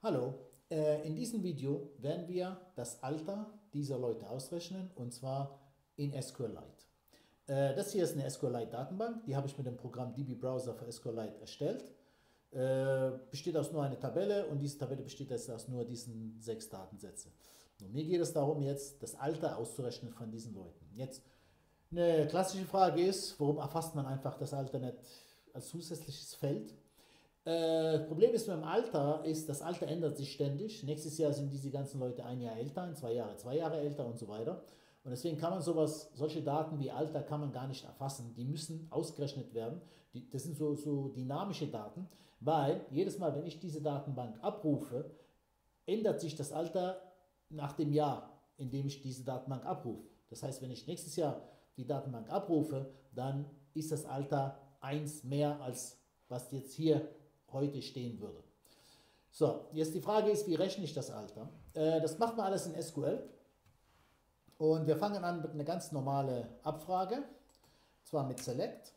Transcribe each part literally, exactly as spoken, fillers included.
Hallo, äh, in diesem Video werden wir das Alter dieser Leute ausrechnen und zwar in SQLite. Äh, das hier ist eine SQLite-Datenbank, die habe ich mit dem Programm D B Browser für SQLite erstellt. Äh, besteht aus nur einer Tabelle und diese Tabelle besteht jetzt aus nur diesen sechs Datensätzen. Und mir geht es darum, jetzt das Alter auszurechnen von diesen Leuten. Jetzt eine klassische Frage ist, warum erfasst man einfach das Alter nicht als zusätzliches Feld? Äh, Das Problem ist mit dem Alter, ist, das Alter ändert sich ständig. Nächstes Jahr sind diese ganzen Leute ein Jahr älter, in zwei Jahre zwei Jahre älter und so weiter. Und deswegen kann man sowas, solche Daten wie Alter kann man gar nicht erfassen. Die müssen ausgerechnet werden. Die, das sind so, so dynamische Daten, weil jedes Mal, wenn ich diese Datenbank abrufe, ändert sich das Alter nach dem Jahr, in dem ich diese Datenbank abrufe. Das heißt, wenn ich nächstes Jahr die Datenbank abrufe, dann ist das Alter eins mehr als was jetzt hier heute stehen würde. So, jetzt die Frage ist, wie rechne ich das Alter? Äh, das macht man alles in S Q L. Und wir fangen an mit einer ganz normalen Abfrage, und zwar mit Select.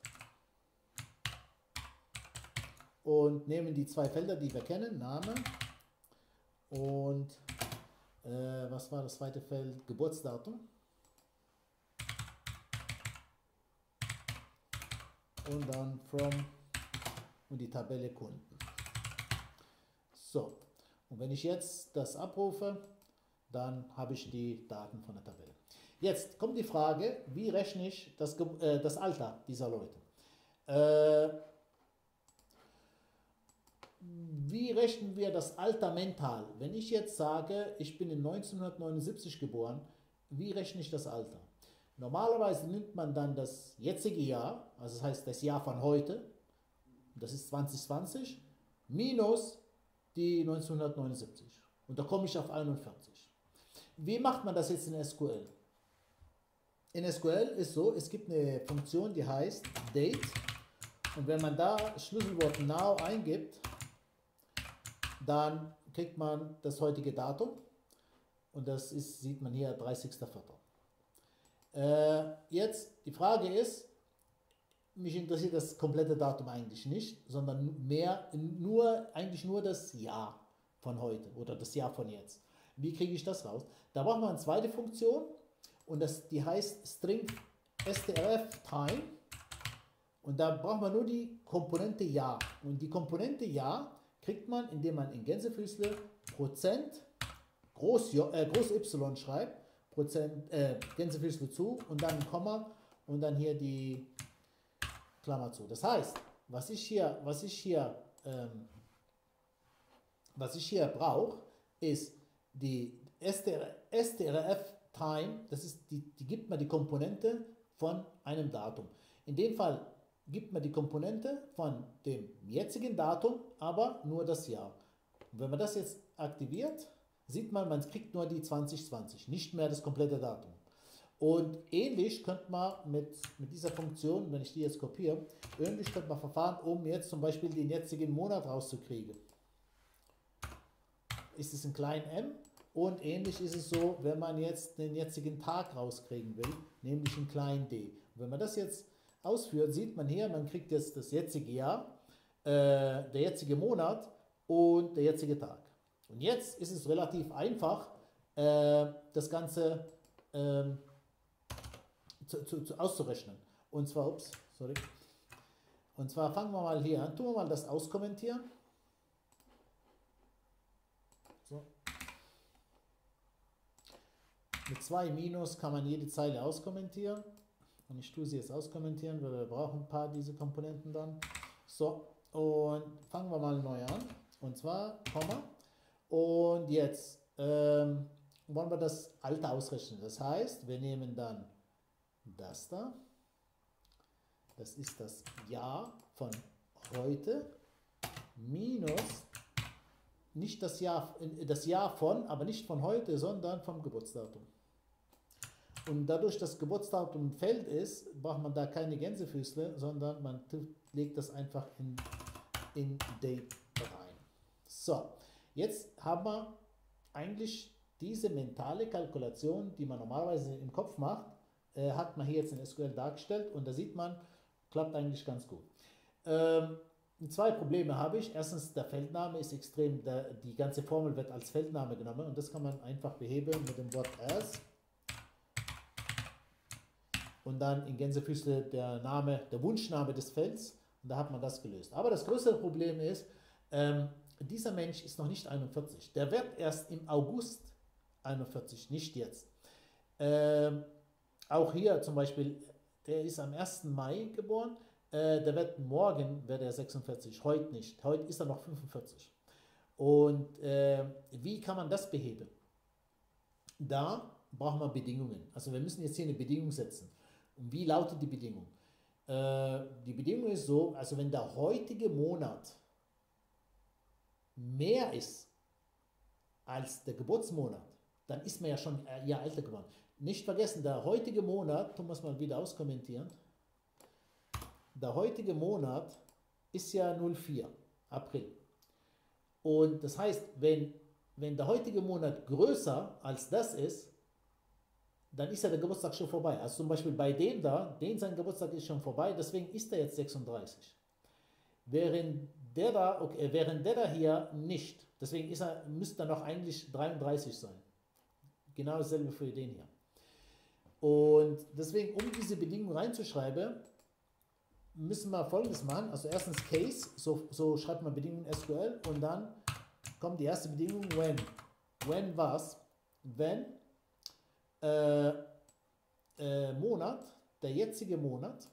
Und nehmen die zwei Felder, die wir kennen, Name und äh, was war das zweite Feld? Geburtsdatum. Und dann from und die Tabelle Kunden. So, und wenn ich jetzt das abrufe, dann habe ich die Daten von der Tabelle. Jetzt kommt die Frage, wie rechne ich das, äh, das Alter dieser Leute? Äh, wie rechnen wir das Alter mental? Wenn ich jetzt sage, ich bin in neunzehnhundertneunundsiebzig geboren, wie rechne ich das Alter? Normalerweise nimmt man dann das jetzige Jahr, also das heißt das Jahr von heute, das ist zwanzig zwanzig, minus die neunzehnhundertneunundsiebzig. Und da komme ich auf einundvierzig. Wie macht man das jetzt in S Q L? In S Q L ist so, es gibt eine Funktion, die heißt Date. Und wenn man da Schlüsselwort Now eingibt, dann kriegt man das heutige Datum. Und das ist, sieht man hier, dreißigster vierter Äh, jetzt, die Frage ist, mich interessiert das komplette Datum eigentlich nicht, sondern mehr, nur, eigentlich nur das Jahr von heute oder das Jahr von jetzt. Wie kriege ich das raus? Da braucht man eine zweite Funktion und das, die heißt String strftime und da braucht man nur die Komponente Jahr. Und die Komponente Jahr kriegt man, indem man in Gänsefüßle Prozent groß, J, äh, groß Y schreibt, Prozent, äh, Gänsefüßle zu und dann ein Komma und dann hier die Klammer zu. Das heißt, was ich hier, was ich hier, ähm, was ich hier brauche, ist die strf-time, das ist die, die gibt mir die Komponente von einem Datum. In dem Fall gibt mir die Komponente von dem jetzigen Datum, aber nur das Jahr. Und wenn man das jetzt aktiviert, sieht man, man kriegt nur die zwanzig zwanzig, nicht mehr das komplette Datum. Und ähnlich könnte man mit, mit dieser Funktion, wenn ich die jetzt kopiere, ähnlich könnte man verfahren, um jetzt zum Beispiel den jetzigen Monat rauszukriegen. Ist es ein klein m und ähnlich ist es so, wenn man jetzt den jetzigen Tag rauskriegen will, nämlich ein klein d. Und wenn man das jetzt ausführt, sieht man hier, man kriegt jetzt das jetzige Jahr, äh, der jetzige Monat und der jetzige Tag. Und jetzt ist es relativ einfach, äh, das Ganze äh, Zu, zu, zu auszurechnen. Und zwar, ups, sorry. Und zwar fangen wir mal hier an, tun wir mal das auskommentieren. So. Mit zwei Minus kann man jede Zeile auskommentieren. Und ich tue sie jetzt auskommentieren, weil wir brauchen ein paar diese Komponenten dann. So, und fangen wir mal neu an. Und zwar, Komma. Und jetzt ähm, wollen wir das Alter ausrechnen. Das heißt, wir nehmen dann das da, das ist das Jahr von heute, minus, nicht das Jahr, das Jahr von, aber nicht von heute, sondern vom Geburtsdatum. Und dadurch, dass Geburtsdatum ein Feld ist, braucht man da keine Gänsefüßle, sondern man legt das einfach in, in Date rein. So, jetzt haben wir eigentlich diese mentale Kalkulation, die man normalerweise im Kopf macht, hat man hier jetzt in S Q L dargestellt und da sieht man, klappt eigentlich ganz gut. Ähm, Zwei Probleme habe ich. Erstens, der Feldname ist extrem, der, die ganze Formel wird als Feldname genommen und das kann man einfach beheben mit dem Wort as. Und dann in Gänsefüße der Name, der Wunschname des Felds und da hat man das gelöst. Aber das größere Problem ist, ähm, dieser Mensch ist noch nicht einundvierzig. Der wird erst im August einundvierzig, nicht jetzt. Ähm, auch hier zum Beispiel, der ist am ersten Mai geboren. Der wird morgen, wird er sechsundvierzig, heute nicht. Heute ist er noch fünfundvierzig. Und äh, wie kann man das beheben? Da brauchen wir Bedingungen. Also wir müssen jetzt hier eine Bedingung setzen. Und wie lautet die Bedingung? Äh, die Bedingung ist so, also wenn der heutige Monat mehr ist als der Geburtsmonat, dann ist man ja schon ein Jahr älter geworden. Nicht vergessen, der heutige Monat, tun wir es mal wieder auskommentieren, der heutige Monat ist ja null vier, April. Und das heißt, wenn, wenn der heutige Monat größer als das ist, dann ist ja der Geburtstag schon vorbei. Also zum Beispiel bei dem da, den sein Geburtstag ist schon vorbei, deswegen ist er jetzt sechsunddreißig. Während der da, okay, während der da hier nicht, deswegen ist er, müsste er noch eigentlich dreiunddreißig sein. Genau dasselbe für den hier. Und deswegen, um diese Bedingung reinzuschreiben, müssen wir Folgendes machen. Also erstens Case, so, so schreibt man Bedingungen S Q L und dann kommt die erste Bedingung, when. When was? Wenn äh, äh, Monat, der jetzige Monat,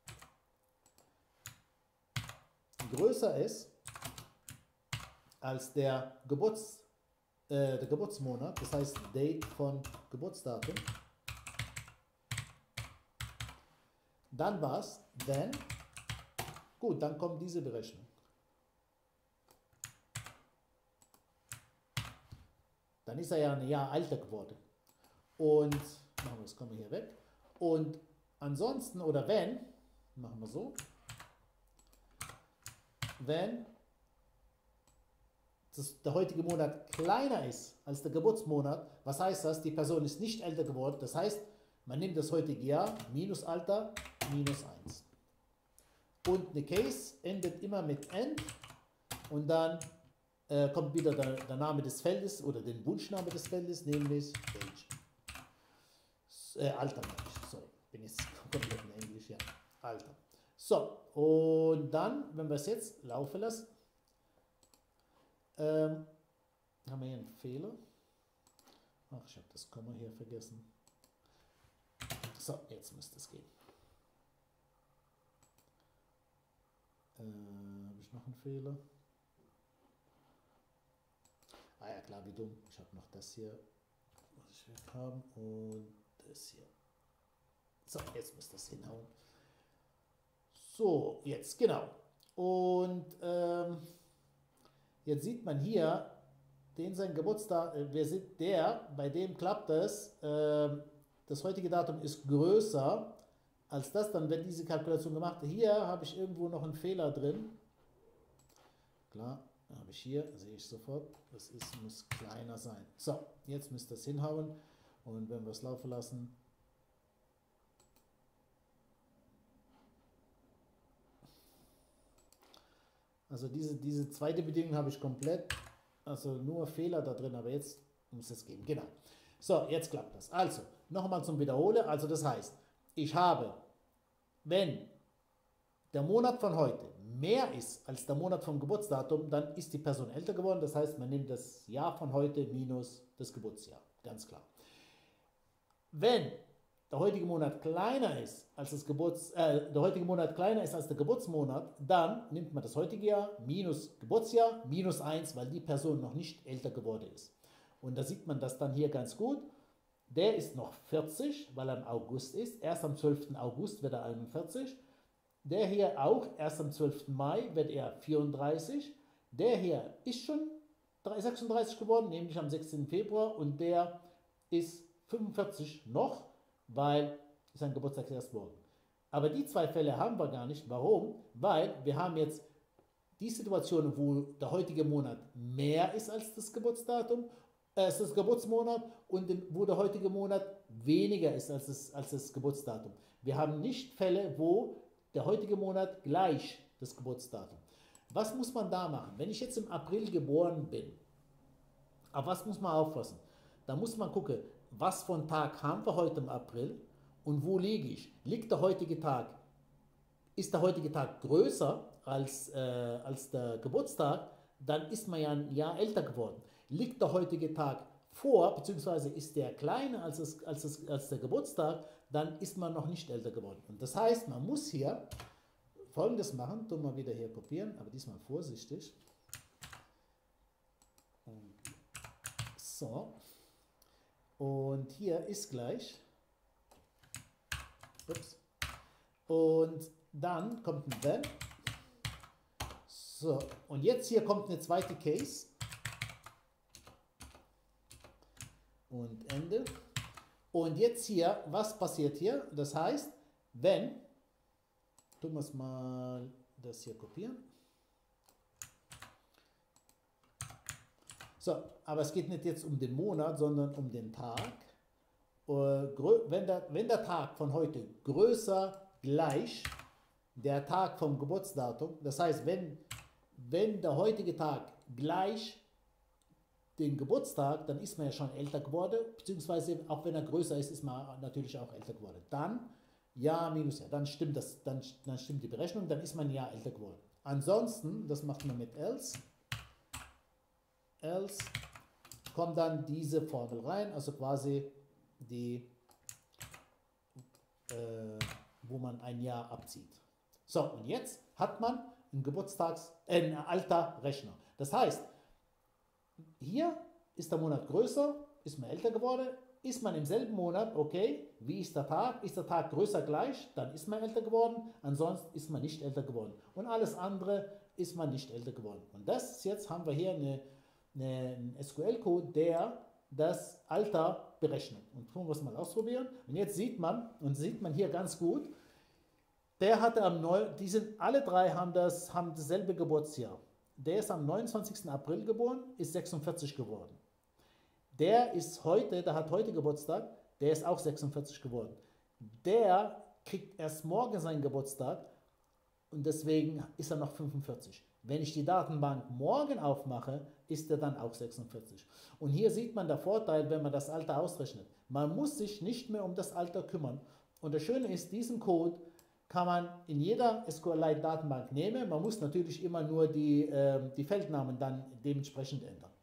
größer ist als der, Geburts, äh, der Geburtsmonat, das heißt Date von Geburtsdatum, dann war es, wenn, gut, dann kommt diese Berechnung. Dann ist er ja ein Jahr älter geworden. Und, machen wir das, kommen wir hier weg. Und ansonsten, oder wenn, machen wir so, wenn das, der heutige Monat kleiner ist als der Geburtsmonat, was heißt das? Die Person ist nicht älter geworden, das heißt, man nimmt das heutige Jahr, minus Alter, minus eins. Und eine Case endet immer mit end und dann äh, kommt wieder der, der Name des Feldes oder den Wunschname des Feldes, nämlich Age. Äh, Alter, sorry, bin jetzt komplett in Englisch, ja, Alter. So, und dann, wenn wir es jetzt laufen lassen, ähm, haben wir hier einen Fehler. Ach, ich habe das Komma hier vergessen. So, jetzt müsste es gehen. Äh, habe ich noch einen Fehler? Ah ja, klar, wie dumm. Ich habe noch das hier, was ich weg haben, und das hier. So, jetzt müsste das hinhauen. So, jetzt, genau. Und ähm, jetzt sieht man hier, den sein Geburtstag, äh, wir sind der, bei dem klappt es, äh, das heutige Datum ist größer als das, dann wird diese Kalkulation gemacht. Hier habe ich irgendwo noch einen Fehler drin. Klar, habe ich hier, sehe ich sofort, das ist, muss kleiner sein. So, jetzt müsste das hinhauen und wenn wir es laufen lassen, also diese, diese zweite Bedingung habe ich komplett, also nur Fehler da drin, aber jetzt muss es gehen. Genau. So, jetzt klappt das. Also, nochmal zum Wiederholen. Also das heißt, ich habe, wenn der Monat von heute mehr ist als der Monat vom Geburtsdatum, dann ist die Person älter geworden. Das heißt, man nimmt das Jahr von heute minus das Geburtsjahr. Ganz klar. Wenn der heutige Monat kleiner ist als das Geburts, äh, der heutige Monat kleiner ist als der Geburtsmonat, dann nimmt man das heutige Jahr minus Geburtsjahr minus eins, weil die Person noch nicht älter geworden ist. Und da sieht man das dann hier ganz gut. Der ist noch vierzig, weil er im August ist. Erst am zwölften August wird er einundvierzig. Der hier auch, erst am zwölften Mai wird er vierunddreißig. Der hier ist schon sechsunddreißig geworden, nämlich am sechzehnten Februar. Und der ist fünfundvierzig noch, weil sein Geburtstag ist erst morgen. Aber die zwei Fälle haben wir gar nicht. Warum? Weil wir haben jetzt die Situation, wo der heutige Monat mehr ist als das Geburtsdatum, äh, ist das Geburtsmonat, und den, wo der heutige Monat weniger ist als das, als das Geburtsdatum. Wir haben nicht Fälle, wo der heutige Monat gleich das Geburtsdatum. Was muss man da machen? Wenn ich jetzt im April geboren bin, auf was muss man aufpassen? Da muss man gucken, was für einen Tag haben wir heute im April und wo liege ich? Liegt der heutige Tag, ist der heutige Tag größer als, äh, als der Geburtstag, dann ist man ja ein Jahr älter geworden. Liegt der heutige Tag vor, beziehungsweise ist der kleiner als, es, als, es, als der Geburtstag, dann ist man noch nicht älter geworden. Und das heißt, man muss hier Folgendes machen, tun wir wieder hier kopieren, aber diesmal vorsichtig. So, und hier ist gleich, ups, und dann kommt ein Wenn. So, und jetzt hier kommt eine zweite Case. Und Ende. Und jetzt hier, was passiert hier? Das heißt, wenn, tun wir es mal das hier kopieren. So, aber es geht nicht jetzt um den Monat, sondern um den Tag. Wenn der, wenn der Tag von heute größer gleich der Tag vom Geburtsdatum, das heißt, wenn, wenn der heutige Tag gleich den Geburtstag, dann ist man ja schon älter geworden, beziehungsweise auch wenn er größer ist, ist man natürlich auch älter geworden. Dann ja minus ja, dann stimmt, das, dann, dann stimmt die Berechnung, dann ist man ja älter geworden. Ansonsten, das macht man mit else, else kommt dann diese Formel rein, also quasi die, äh, wo man ein Jahr abzieht. So, und jetzt hat man einen Geburtstags-, äh, einen Alterrechner. Das heißt, hier ist der Monat größer, ist man älter geworden, ist man im selben Monat, okay, wie ist der Tag? Ist der Tag größer gleich, dann ist man älter geworden, ansonsten ist man nicht älter geworden. Und alles andere ist man nicht älter geworden. Und das jetzt haben wir hier eine, eine, einen S Q L-Code, der das Alter berechnet. Und tun wir es mal ausprobieren. Und jetzt sieht man, und sieht man hier ganz gut, der hatte am neun, die sind, alle drei haben, das, haben dasselbe Geburtsjahr. Der ist am neunundzwanzigsten April geboren, ist sechsundvierzig geworden. Der ist heute, der hat heute Geburtstag, der ist auch sechsundvierzig geworden. Der kriegt erst morgen seinen Geburtstag und deswegen ist er noch fünfundvierzig. Wenn ich die Datenbank morgen aufmache, ist er dann auch sechsundvierzig. Und hier sieht man den Vorteil, wenn man das Alter ausrechnet. Man muss sich nicht mehr um das Alter kümmern. Und das Schöne ist, diesen Code kann man in jeder S Q L-Datenbank nehmen. Man muss natürlich immer nur die, äh, die Feldnamen dann dementsprechend ändern.